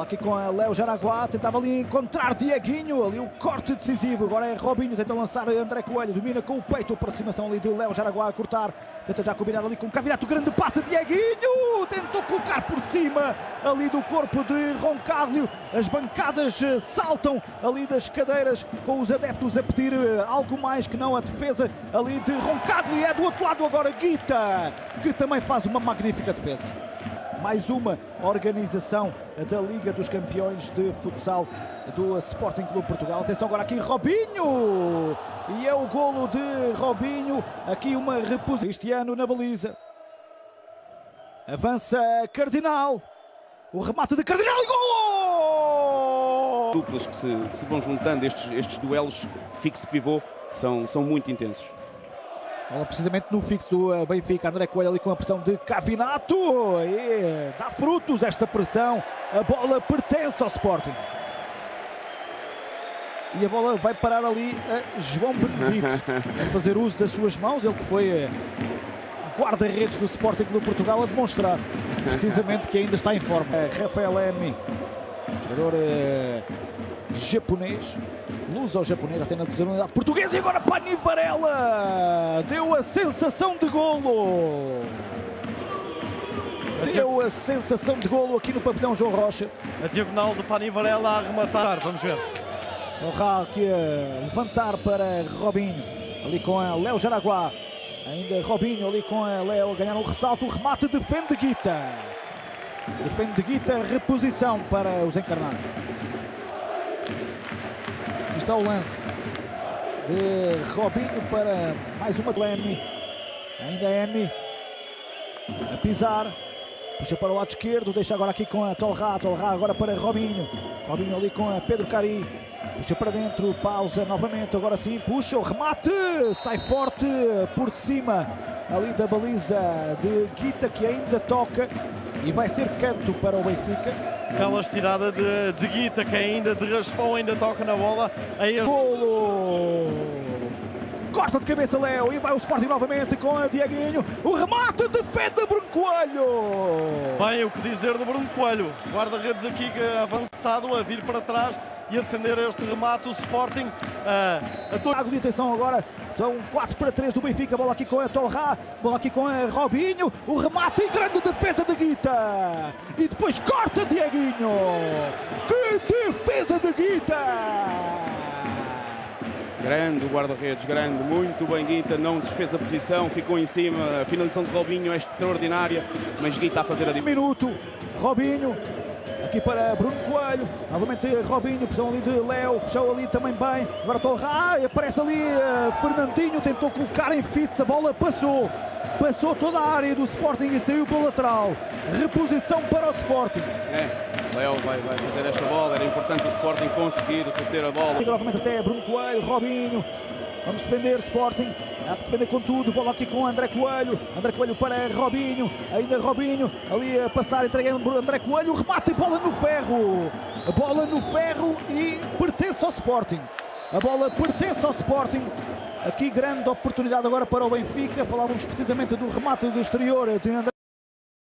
Bola aqui com a Léo Jaraguá, tentava ali encontrar Dieguinho, ali o corte decisivo, agora é Robinho, tenta lançar André Coelho, domina com o peito, a aproximação ali de Léo Jaraguá a cortar, tenta já combinar ali com Cavinato, grande passe, Dieguinho, tentou colocar por cima ali do corpo de Roncáglio, as bancadas saltam ali das cadeiras com os adeptos a pedir algo mais que não a defesa ali de Roncáglio, e é do outro lado agora Guita, que também faz uma magnífica defesa. Mais uma organização da Liga dos Campeões de Futsal do Sporting Clube Portugal. Atenção agora aqui, Robinho! E é o golo de Robinho. Aqui uma reposição. Cristiano na baliza. Avança Cardinal. O remate de Cardinal e golo! Duplas que se vão juntando, estes duelos fixo-pivô são muito intensos. Bola precisamente no fixo do Benfica, André Coelho ali com a pressão de Cavinato, e dá frutos esta pressão, a bola pertence ao Sporting. E a bola vai parar ali a João Benedito, a fazer uso das suas mãos, ele que foi guarda-redes do Sporting Clube Portugal, a demonstrar precisamente que ainda está em forma. Rafael Emi, jogador japonês, luso-japonês, até na nacionalidade portuguesa, e agora Pani Varela deu a sensação de golo. Deu a sensação de golo aqui no pavilhão João Rocha. A diagonal de Pani Varela a arrematar, vamos ver. Torra aqui a levantar para Robinho, ali com a Léo Jaraguá. Ainda Robinho ali com a Léo, ganhar um ressalto, o remate defende Guita. Defende Guita, reposição para os encarnados. Aqui está o lance de Robinho para mais uma de Emi. Ainda Emi a pisar. Puxa para o lado esquerdo, deixa agora aqui com a Torra agora para Robinho. Robinho ali com a Pedro Cari. Puxa para dentro, pausa novamente, agora sim, puxa o remate, sai forte por cima ali da baliza de Guita, que ainda toca e vai ser canto para o Benfica. Bela estirada de Guita, que ainda de raspão, ainda toca na bola. Aí golo! Corta de cabeça Léo e vai o Sporting novamente com a Dieguinho. O remate defende Bruno Coelho. Bem, o que dizer do Bruno Coelho. Guarda-redes aqui avançado a vir para trás e a defender este remate. O Sporting de atenção agora. São 4-3 do Benfica. Bola aqui com a Torra. Bola aqui com a Robinho. O remate e grande defesa de Guita. E depois corta Dieguinho. Que defesa de Guita! Grande o guarda-redes, grande, muito bem Guita, não desfez a posição, ficou em cima, a finalização de Robinho é extraordinária, mas Guita a fazer a diferença. Minuto, Robinho, aqui para Bruno Coelho, novamente Robinho, pressão ali de Léo, fechou ali também bem, agora Torra, aparece ali Fernandinho, tentou colocar em fits, a bola passou toda a área do Sporting e saiu pela lateral, reposição para o Sporting. Léo vai fazer esta bola, era importante o Sporting conseguir reter a bola. E novamente até Bruno Coelho, Robinho, vamos defender Sporting, há de defender com tudo, bola aqui com André Coelho para Robinho, ainda Robinho, ali a passar, entrega André Coelho, remate e bola no ferro e pertence ao Sporting, a bola pertence ao Sporting. Aqui grande oportunidade agora para o Benfica, falávamos precisamente do remate do exterior de André.